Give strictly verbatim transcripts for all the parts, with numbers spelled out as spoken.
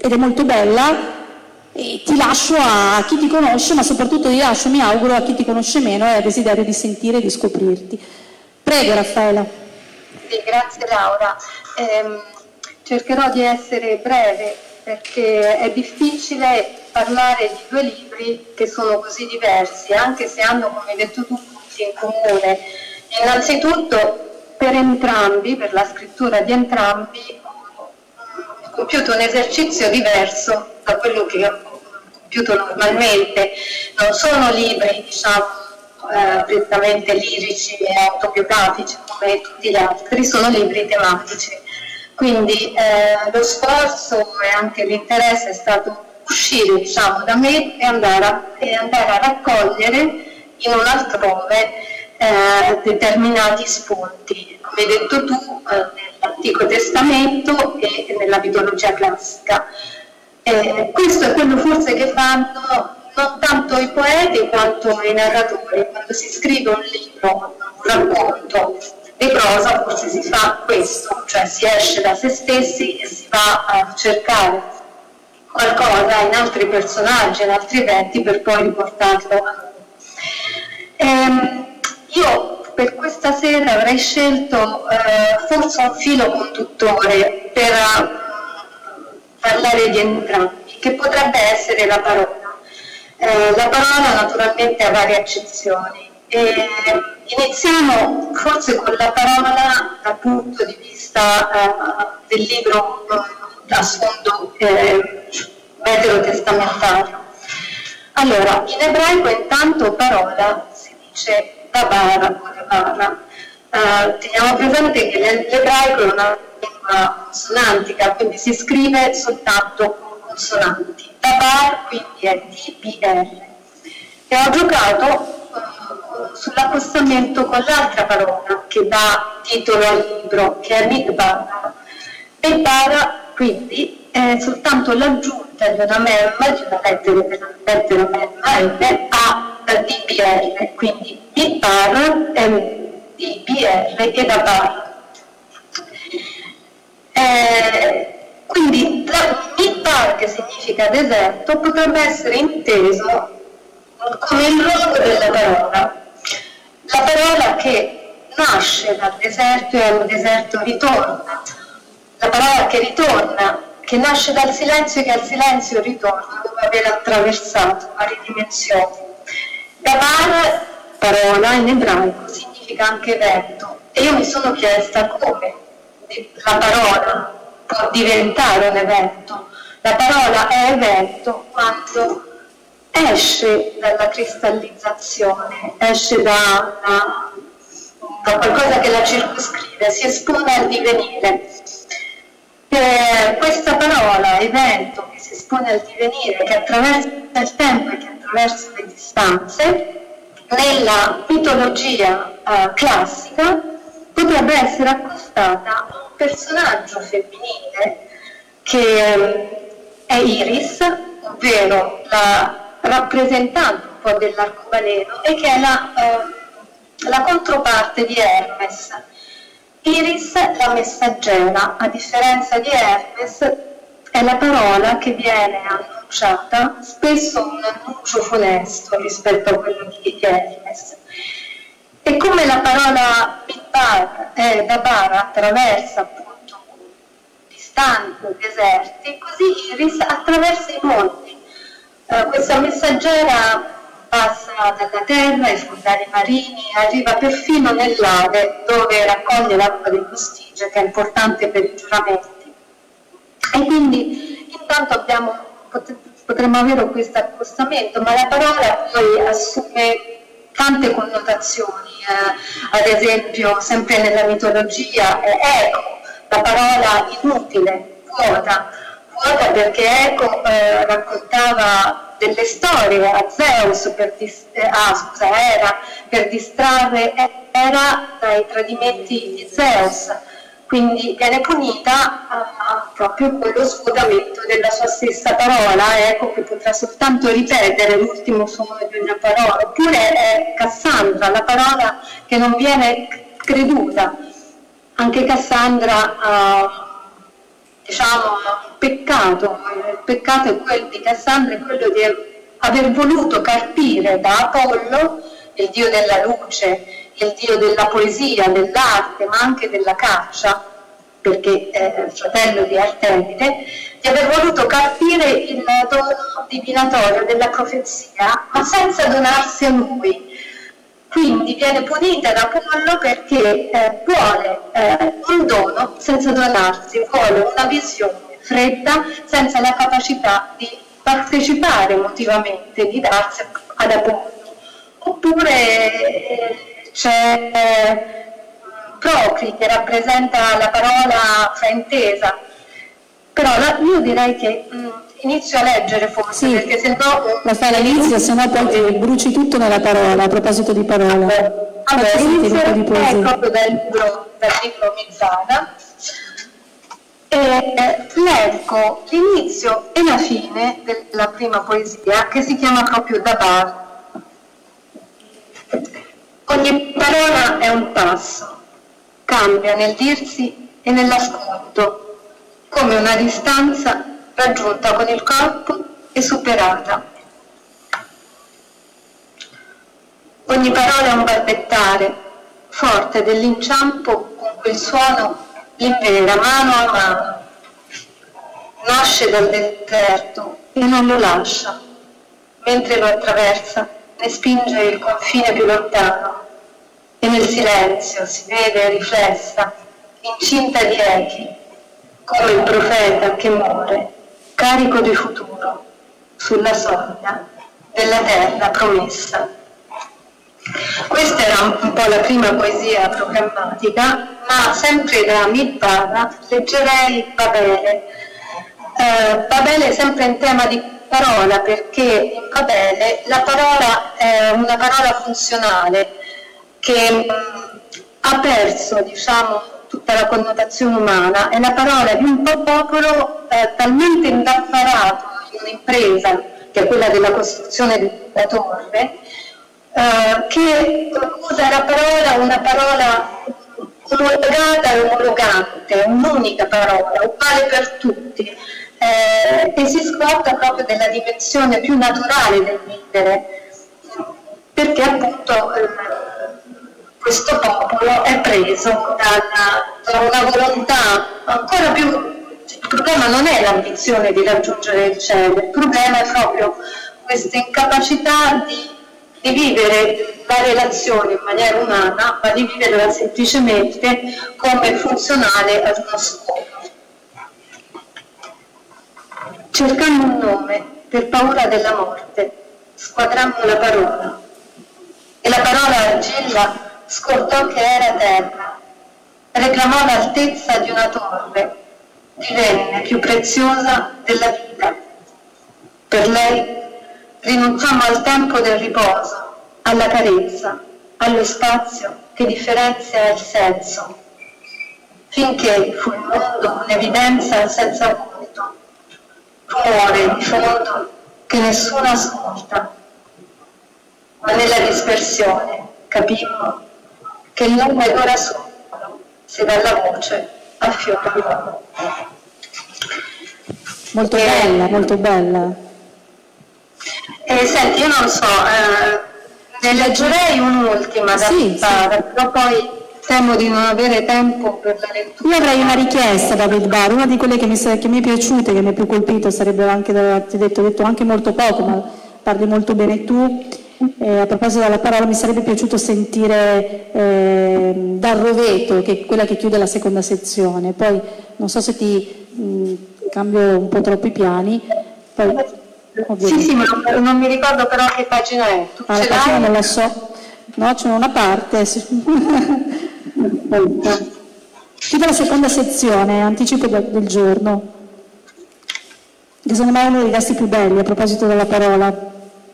ed è molto bella, e ti lascio a chi ti conosce, ma soprattutto ti lascio, mi auguro, a chi ti conosce meno e ha desiderio di sentire e di scoprirti. Prego Raffaela. Sì, grazie Laura. Eh, cercherò di essere breve perché è difficile parlare di due libri che sono così diversi, anche se hanno, come hai detto tu, punti in comune. Innanzitutto per entrambi, per la scrittura di entrambi, ho compiuto un esercizio diverso da quello che ho compiuto normalmente. Non sono libri, diciamo, eh, prettamente lirici e autobiografici come tutti gli altri, sono libri tematici. Quindi eh, lo sforzo e anche l'interesse è stato uscire, diciamo, da me e andare a, e andare a raccogliere in un altrove eh, determinati spunti, come hai detto tu, eh, nell'Antico Testamento e nella mitologia classica. Eh, questo è quello forse che fanno non tanto i poeti quanto i narratori. Quando si scrive un libro, un racconto di prosa, forse si fa questo, cioè si esce da se stessi e si va a cercare qualcosa in altri personaggi, in altri eventi, per poi riportarlo a noi. Ehm, io per questa sera avrei scelto eh, forse un filo conduttore per uh, parlare di entrambi, che potrebbe essere la parola. Eh, la parola naturalmente ha varie accezioni. E iniziamo forse con la parola dal punto di vista eh, del libro eh, a sfondo eh, veterotestamentario. Allora, in ebraico intanto parola si dice dabara o dabara. Eh, teniamo presente che l'ebraico è una lingua consonantica, quindi si scrive soltanto con consonanti. Dabar quindi è D B R. E ho giocato sull'accostamento con l'altra parola che dà titolo al libro, che è Midbar. Midbar quindi è soltanto l'aggiunta di una memma, di una lettera memma a D B R, quindi Midbar è D B R e Dabar. Eh, quindi Midbar, che significa deserto, potrebbe essere inteso come il luogo della parola. La parola che nasce dal deserto e al deserto ritorna, la parola che ritorna, che nasce dal silenzio e che al silenzio ritorna dopo aver attraversato varie dimensioni. Dabar, parola in ebraico, significa anche vento, e io mi sono chiesta come la parola può diventare un evento. La parola è evento quando esce dalla cristallizzazione, esce da, da, da qualcosa che la circoscrive, si espone al divenire. Eh, questa parola, evento, che si espone al divenire, che attraversa il tempo e che attraversa le distanze, nella mitologia eh, classica potrebbe essere accostata a un personaggio femminile che eh, è Iris, ovvero la rappresentante un po' dell'arcobaleno, e che è la, eh, la controparte di Hermes. Iris, la messaggera, a differenza di Hermes, è la parola che viene annunciata, spesso un annuncio funesto rispetto a quello di Hermes. E come la parola Midbar e Dabar attraversa appunto distanti o deserti, così Iris attraversa i mondi. Uh, questa messaggera passa dalla terra ai fondali marini, arriva perfino nell'Ade, dove raccoglie l'acqua dello Stige, che è importante per i giuramenti. E quindi intanto abbiamo, potremmo avere questo accostamento, ma la parola poi assume tante connotazioni, eh, ad esempio sempre nella mitologia è eco, la parola inutile, vuota, vuota perché Eco eh, raccontava delle storie a Zeus, per dis- eh, ah, scusa, Era, per distrarre Era dai tradimenti di Zeus, quindi viene punita uh, proprio con lo svuotamento della sua stessa parola, Eco che potrà soltanto ripetere l'ultimo suono di una parola, oppure è Cassandra, la parola che non viene creduta. Anche Cassandra uh, diciamo diciamo, un peccato. Il peccato è quello di Cassandra, è quello di aver voluto carpire da Apollo, il dio della luce, il dio della poesia, dell'arte, ma anche della caccia, perché è il fratello di Artemide, di aver voluto carpire il dono divinatorio della profezia, ma senza donarsi a lui. Quindi viene punita da Apollo perché eh, vuole eh, un dono senza donarsi, vuole una visione fredda senza la capacità di partecipare emotivamente, di darsi ad Apollo. Oppure eh, c'è eh, Procri che rappresenta la parola fraintesa, però la, io direi che mh, inizio a leggere forse, sì, perché se no... La fai all'inizio, se no poi ti bruci tutto nella parola, a proposito di parola. Allora, inizio proprio dal libro, dal libro Mizzana, e eh, leggo l'inizio e la fine della prima poesia, che si chiama proprio Dabar. Ogni parola è un passo, cambia nel dirsi e nell'ascolto, come una distanza raggiunta con il corpo e superata. Ogni parola è un balbettare, forte dell'inciampo con cui il suono libera mano a mano. Nasce dal deserto e non lo lascia, mentre lo attraversa ne spinge il confine più lontano, e nel silenzio si vede riflessa, incinta di echi, come il profeta che muore, carico di futuro, sulla soglia della terra promessa. Questa era un po' la prima poesia programmatica, ma sempre da Midbara leggerei Babele. Eh, Babele è sempre in tema di parola, perché in Babele la parola è una parola funzionale che mh, ha perso, diciamo, tutta la connotazione umana. È la parola di un popolo eh, talmente indaffarato in un'impresa, che è quella della costruzione della torre, eh, che usa la parola, una parola omologata e omologante, un'unica parola, uguale per tutti, eh, e si scorda proprio della dimensione più naturale del vivere, perché appunto eh, questo popolo è preso da, da una volontà ancora più. Il problema non è l'ambizione di raggiungere il cielo, il problema è proprio questa incapacità di, di vivere la relazione in maniera umana, ma di viverla semplicemente come funzionale ad uno scopo. Cercammo un nome per paura della morte, squadrammo la parola, e la parola argilla scordò che era terra, reclamò l'altezza di una torre, divenne più preziosa della vita. Per lei rinunciammo al tempo del riposo, alla carezza, allo spazio che differenzia il senso, finché fu il mondo un'evidenza senza volto, rumore di fondo che nessuno ascolta, ma nella dispersione capimmo che il nome è ora solo se dalla voce affiora l'uomo. Molto e, bella, molto bella. E senti, io non so, eh, ne leggerei un'ultima da sì, Midbara, sì. però poi temo di non avere tempo per la lettura. Io avrei una richiesta da Midbara, una di quelle che mi, che mi è piaciuta, che mi è più colpito, sarebbe anche, da, ti ho detto, detto anche molto poco, ma parli molto bene tu. Eh, a proposito della parola, mi sarebbe piaciuto sentire eh, dal Roveto, che è quella che chiude la seconda sezione. Poi non so se ti mh, cambio un po' troppo i piani. Poi, sì, sì, ma non, non mi ricordo però che pagina è. Tu ah, la pagina non la so. No, c'è una parte. Chiude la seconda sezione, anticipo del, del giorno, che secondo me è uno dei testi più belli a proposito della parola.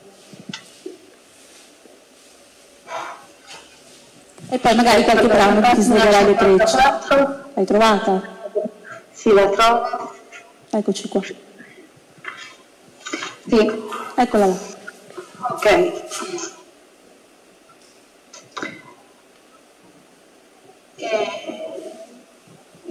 E poi magari qualche brano che ti svelerà le trecce. L'hai trovata? Sì, la trovo. Eccoci qua. Sì. Eccola là. Ok.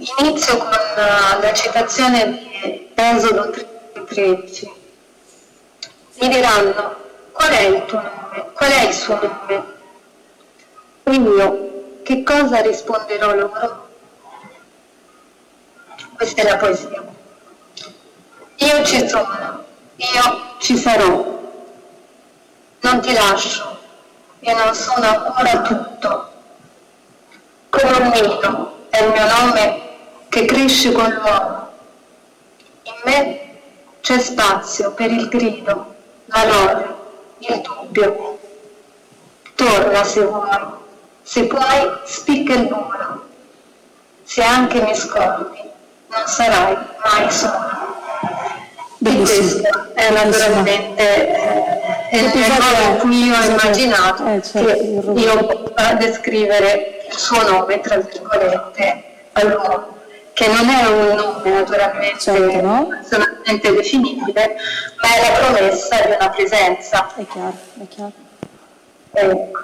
Inizio con uh, la citazione di Esodo tredici. Mi diranno: qual è il tuo nome? Qual è il suo nome? E io che cosa risponderò loro? Questa è la poesia. Io ci sono, io ci sarò, non ti lascio, io non sono ancora tutto. Come un nido è il mio nome che cresce con l'uomo. In me c'è spazio per il grido, la lode, il dubbio. Torna se vuoi, se puoi spicca il volo. Se anche mi scordi, non sarai mai solo. E questo è naturalmente eh, il modo in cui io ho immaginato eh, certo, che io possa descrivere il suo nome, tra virgolette, all'uomo, che non è un nome naturalmente certo, no? personalmente definibile, ma è la promessa di una presenza. È chiaro, è chiaro. Ecco.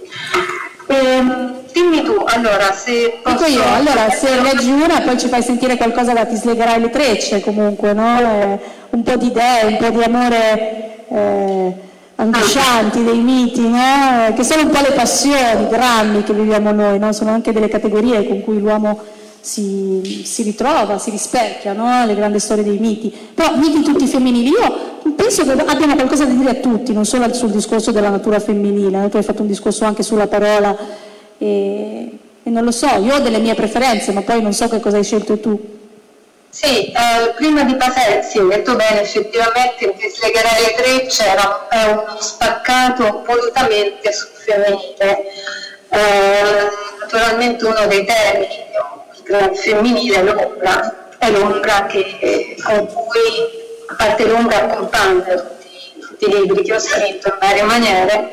Ehm, dimmi tu, allora, se posso... Dico io, allora, se leggi una poi ci fai sentire qualcosa da Ti slegherai le trecce comunque, no? Eh, un po' di idee, un po' di amore eh, angoscianti, dei miti, no? Che sono un po' le passioni, i drammi che viviamo noi, no? Sono anche delle categorie con cui l'uomo si, si ritrova, si rispecchia, no? Le grandi storie dei miti. Però miti tutti femminili, io penso che abbiano qualcosa da dire a tutti, non solo sul discorso della natura femminile, tu hai fatto un discorso anche sulla parola e, e non lo so, io ho delle mie preferenze, ma poi non so che cosa hai scelto tu. Sì, eh, prima di passare, sì, ho detto bene, effettivamente Ti slegherai le trecce era, è uno spaccato volutamente sul femminile. Eh, naturalmente uno dei temi il femminile è l'ombra, è l'ombra che, con cui, a parte l'ombra, accompagna tutti, tutti i libri che ho scritto in varie maniere,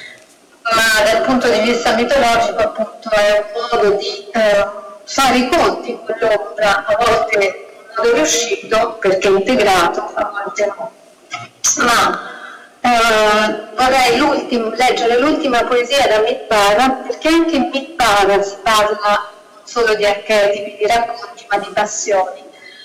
ma dal punto di vista mitologico appunto è un modo di eh, fare i conti con l'ombra, a volte non è riuscito perché è integrato, a volte no. Ma eh, vorrei l'ultimo, leggere l'ultima poesia da Mitpara, perché anche in Mitpara si parla non solo di archetipi, di racconti, ma di passioni.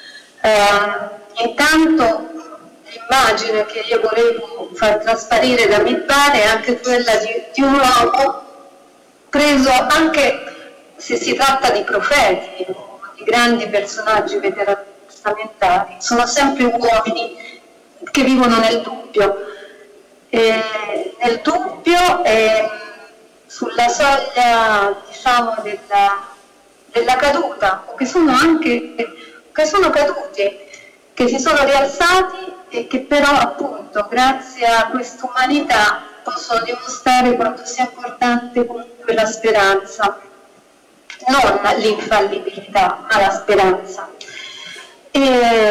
Eh, intanto l'immagine che io volevo far trasparire da Mitpara è anche quella di, di un uomo preso, anche se si tratta di profeti, di grandi personaggi veterotestamentari, sono sempre uomini che vivono nel dubbio, e nel dubbio e sulla soglia, diciamo, della, della caduta, o che sono anche che sono caduti, che si sono rialzati e che però appunto grazie a questa umanità possono dimostrare quanto sia importante comunque la speranza, non l'infallibilità, ma la speranza. E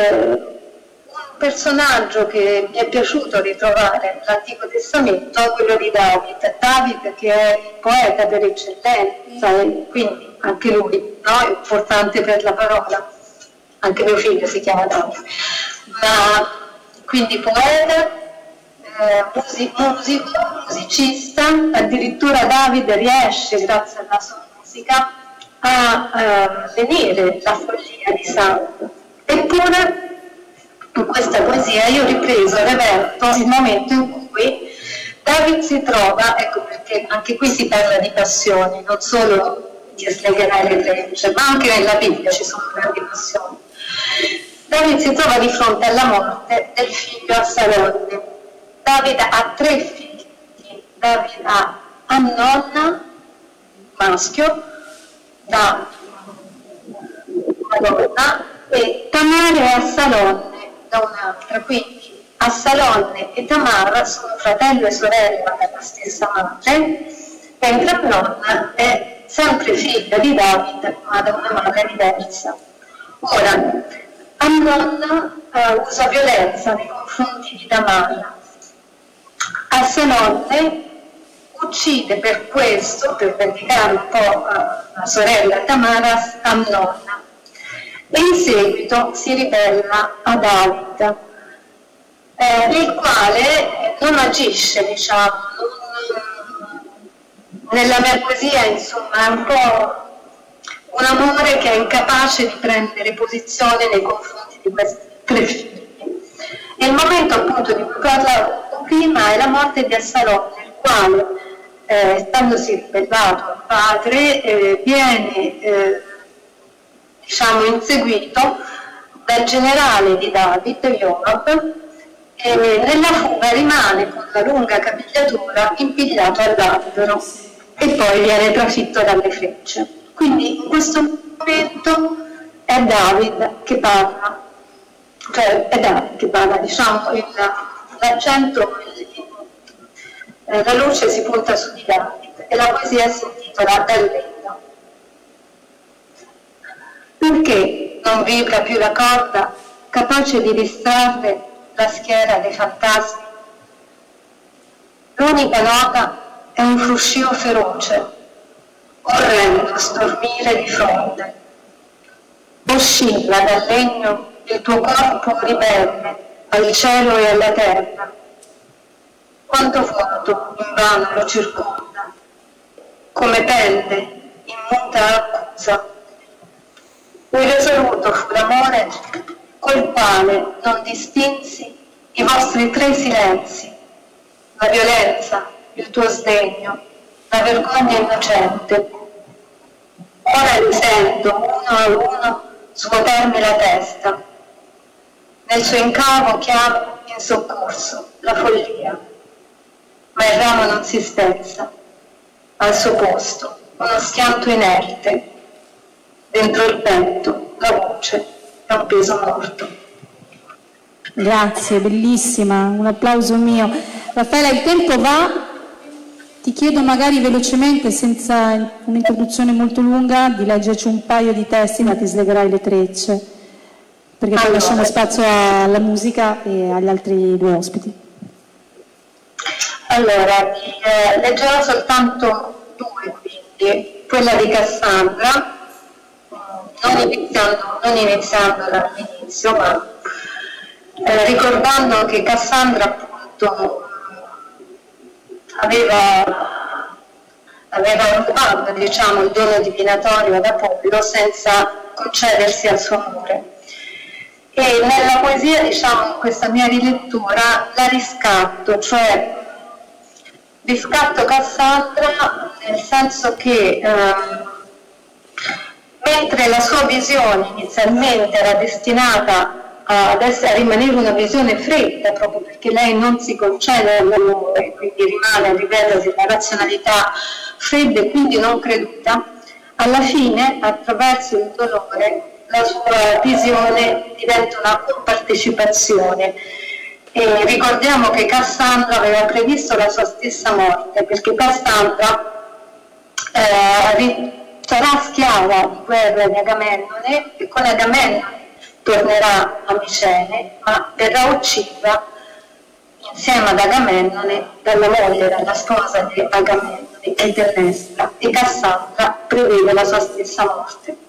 un personaggio che mi è piaciuto ritrovare nell'Antico Testamento è quello di David, David che è il poeta per eccellenza, e quindi anche lui, no, è importante per la parola, anche mio figlio si chiama David, ma quindi poeta, eh, musico, musico, musicista, addirittura David riesce grazie alla sua musica a eh, lenire la follia di Saul. Eppure in questa poesia io ho ripreso, reverto il momento in cui David si trova, ecco perché anche qui si parla di passioni, non solo Ti slegherai le trecce, ma anche nella Bibbia ci sono grandi passioni. David si trova di fronte alla morte del figlio Absalone. David ha tre figli, David ha Amnon, maschio, da una donna, e Tamar e Absalone da un'altra, quindi Absalone e Tamar sono fratello e sorella della stessa madre, mentre Amnon è sempre figlia di David ma da una madre diversa. Ora, Amnon uh, usa violenza nei confronti di Tamar. Absalone uccide per questo, per vendicare un po' uh, la sorella Tamar, Amnon, e in seguito si ribella a David, eh, il quale non agisce, diciamo, non, nella mia poesia, insomma, è un po' un amore che è incapace di prendere posizione nei confronti di questi tre figli. E il momento appunto di cui parlavo prima è la morte di Absalone, il quale, eh, essendosi ribellato al padre, eh, viene eh, diciamo inseguito dal generale di David, Joab, e nella fuga rimane con la lunga capigliatura impigliato all'albero e poi viene trafitto dalle frecce. Quindi in questo momento è David che parla, cioè è David che parla, diciamo, l'accento, eh, la luce si punta su di David e la poesia si intitola Dall'Elena. Perché non vibra più la corda capace di distrarre la schiera dei fantasmi? L'unica nota è un fruscio feroce, orrendo stormire di fronte. Oscilla dal legno il tuo corpo ribelle al cielo e alla terra. Quanto vuoto invano lo circonda, come pende in muta accusa. Irresoluto fu l'amore col quale non distinsi i vostri tre silenzi, la violenza, il tuo sdegno, la vergogna innocente. Ora li sento uno a uno svuotarmi la testa. Nel suo incavo chiamo in soccorso la follia, ma il ramo non si spezza. Al suo posto uno schianto inerte. Dentro il petto la voce è un peso morto. Grazie, bellissima, un applauso mio. Raffaella, il tempo va, ti chiedo magari velocemente, senza un'introduzione molto lunga, di leggerci un paio di testi, ma ti slegherai le trecce, perché poi allora lasciamo spazio alla musica e agli altri due ospiti. Allora, eh, leggerò soltanto due, quindi quella di Cassandra, non iniziando, non iniziando dall'inizio, ma eh, ricordando che Cassandra appunto aveva, aveva rubato, diciamo, il dono divinatorio ad Apollo senza concedersi al suo amore. E nella poesia, diciamo, in questa mia rilettura, la riscatto, cioè riscatto Cassandra nel senso che ehm, mentre la sua visione inizialmente era destinata ad essere, a rimanere una visione fredda, proprio perché lei non si concede all'amore, quindi rimane a livello di una razionalità fredda e quindi non creduta, alla fine, attraverso il dolore, la sua visione diventa una compartecipazione. E ricordiamo che Cassandra aveva previsto la sua stessa morte, perché Cassandra eh, sarà schiava di guerra di Agamennone e con Agamennone tornerà a Micene, ma verrà uccisa insieme ad Agamennone dalla moglie, dalla sposa di Agamennone, Clitennestra, e Cassandra prevede la sua stessa morte.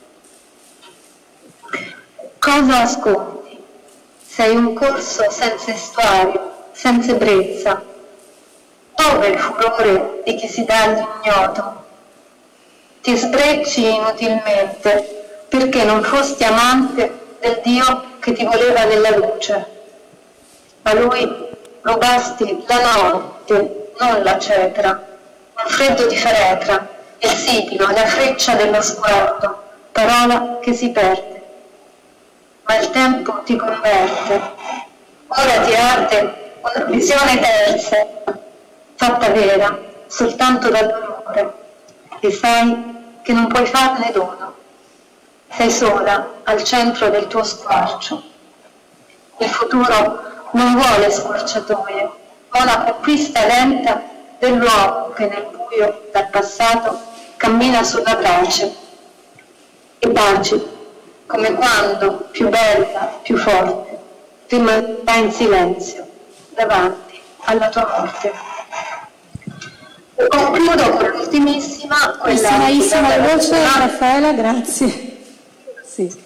Cosa ascolti? Sei un corso senza estuario, senza ebbrezza. Dove il furore di chi si dà all'ignoto? Ti sbrecci inutilmente perché non fosti amante del Dio che ti voleva nella luce. A lui rubasti la notte, non la cetra, un freddo di feretra, il sigillo, la freccia dello sguardo, parola che si perde. Ma il tempo ti converte. Ora ti arde una visione terza, fatta vera soltanto dal dolore, e sai che non puoi farne dono. Sei sola al centro del tuo squarcio. Il futuro non vuole scorciatoie, ma una conquista lenta dell'uomo che nel buio dal passato cammina sulla brace. E taci, come quando, più bella, più forte, rimarrà in silenzio davanti alla tua morte. E concludo con l'ultimissima, quella Ultimissima voce, Raffaella, grazie. Sì.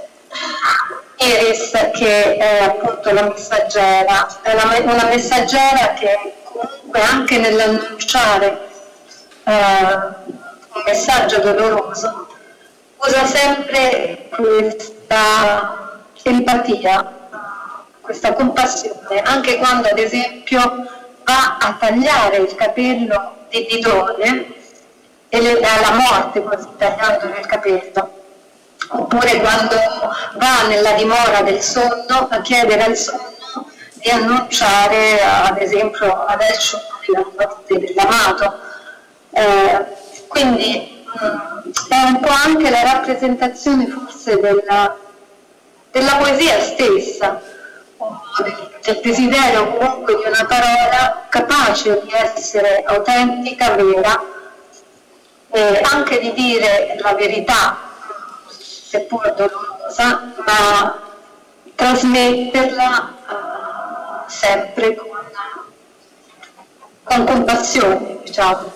Iris, che è appunto la messaggera, è una, una messaggera che comunque anche nell'annunciare eh, un messaggio doloroso usa sempre questa empatia, questa compassione, anche quando ad esempio va a tagliare il capello di Didone e le dà la morte così tagliandole il capello, oppure quando va nella dimora del sonno a chiedere al sonno di annunciare ad esempio adesso la morte dell'amato. Eh, quindi mh, è un po' anche la rappresentazione forse della, della poesia stessa, del desiderio comunque di una parola capace di essere autentica, vera, e anche di dire la verità, seppur dolorosa, ma trasmetterla uh, sempre con, con compassione, diciamo.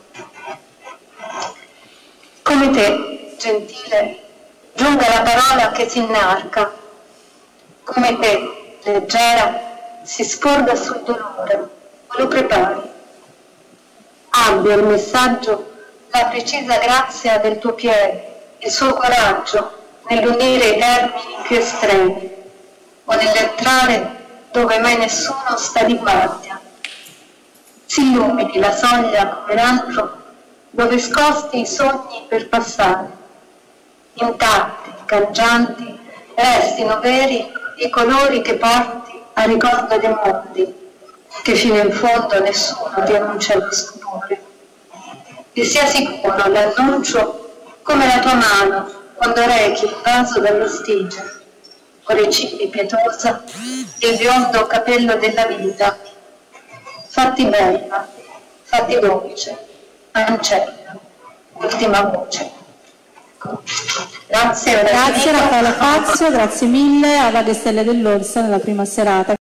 Come te, gentile, giunga la parola che si inarca, come te, leggera, si scorda sul dolore, lo prepari. Abbia il messaggio la precisa grazia del tuo piede, il suo coraggio nell'unire i termini più estremi, o nell'entrare dove mai nessuno sta di guardia. Si illumini la soglia come l'altro, dove scosti i sogni per passare. Intatti, cangianti, restino veri i colori che porti a ricordo dei mondi, che fino in fondo nessuno ti annuncia lo stupore. E sia sicuro l'annuncio come la tua mano quando rechi il vaso dallo stige, con i cibi pietosa e il biondo capello della vita. Fatti bella, fatti dolce, ancella, ultima voce. Grazie, grazie Raffaella Fazio, grazie mille alla Stelle dell'Orsa nella prima serata.